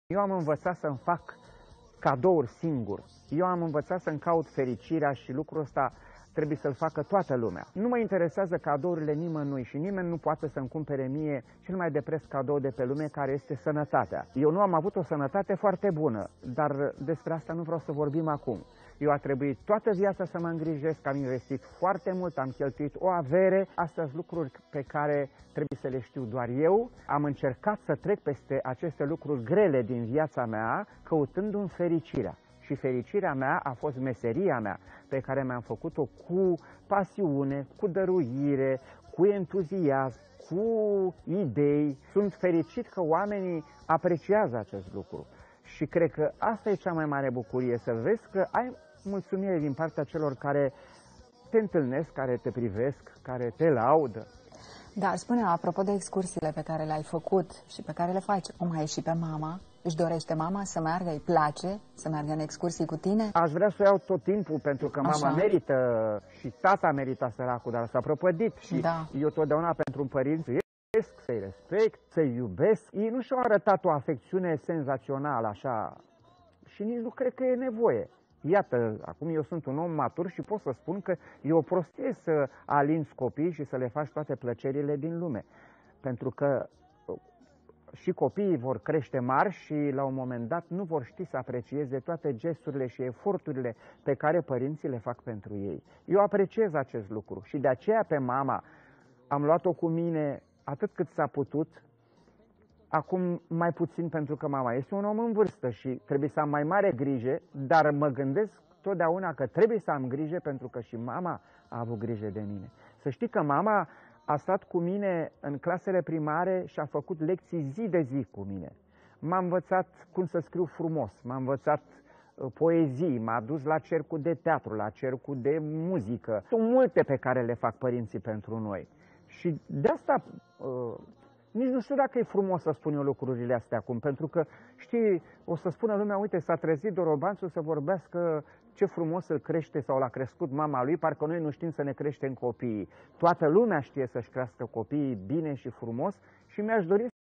Eu am învățat să-mi fac cadouri singur. Eu am învățat să-mi caut fericirea și lucrul ăsta trebuie să-l facă toată lumea. Nu mă interesează cadourile nimănui și nimeni nu poate să-mi cumpere mie cel mai de preț cadou de pe lume, care este sănătatea. Eu nu am avut o sănătate foarte bună, dar despre asta nu vreau să vorbim acum. Eu a trebuit toată viața să mă îngrijesc, am investit foarte mult, am cheltuit o avere. Astea sunt lucruri pe care trebuie să le știu doar eu. Am încercat să trec peste aceste lucruri grele din viața mea, căutându-mi fericirea. Și fericirea mea a fost meseria mea, pe care mi-am făcut-o cu pasiune, cu dăruire, cu entuziasm, cu idei. Sunt fericit că oamenii apreciază acest lucru. Și cred că asta e cea mai mare bucurie, să vezi că ai mulțumire din partea celor care te întâlnesc, care te privesc, care te laudă. Da, spune, apropo de excursiile pe care le-ai făcut și pe care le faci, o mai ieși pe mama? Își dorește mama să meargă, îi place să meargă în excursii cu tine? Aș vrea să o iau tot timpul, pentru că mama Așa. merită și tata merită, săracul, dar s-a prăpădit. Și Da. eu totdeauna pentru un părinți să-i respect, să-i iubesc. Ei nu și-au arătat o afecțiune senzațională așa și nici nu cred că e nevoie. Iată, acum eu sunt un om matur și pot să spun că e o prostie să alinți copii și să le faci toate plăcerile din lume. Pentru că și copiii vor crește mari și la un moment dat nu vor ști să aprecieze toate gesturile și eforturile pe care părinții le fac pentru ei. Eu apreciez acest lucru și de aceea pe mama am luat-o cu mine atât cât s-a putut. Acum mai puțin, pentru că mama este un om în vârstă și trebuie să am mai mare grijă, dar mă gândesc totdeauna că trebuie să am grijă pentru că și mama a avut grijă de mine. Să știi că mama a stat cu mine în clasele primare și a făcut lecții zi de zi cu mine. M-a învățat cum să scriu frumos, m-a învățat poezii, m-a dus la cercul de teatru, la cercul de muzică. Sunt multe pe care le fac părinții pentru noi. Și de asta nici nu știu dacă e frumos să spun eu lucrurile astea acum, pentru că, știi, o să spună lumea, uite, s-a trezit Dorobanțu să vorbească ce frumos îl crește sau l-a crescut mama lui, parcă noi nu știm să ne creștem copiii. Toată lumea știe să-și crească copiii bine și frumos și mi-aș dori